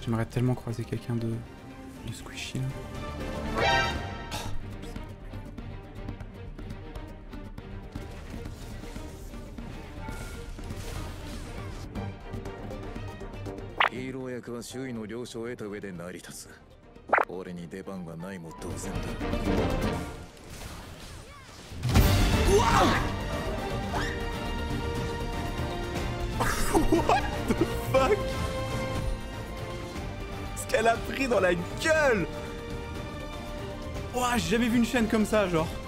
J'aimerais tellement croiser quelqu'un de squishy là. What the fuck? Ce qu'elle a pris dans la gueule! Ouah, j'ai jamais vu une chaîne comme ça, genre.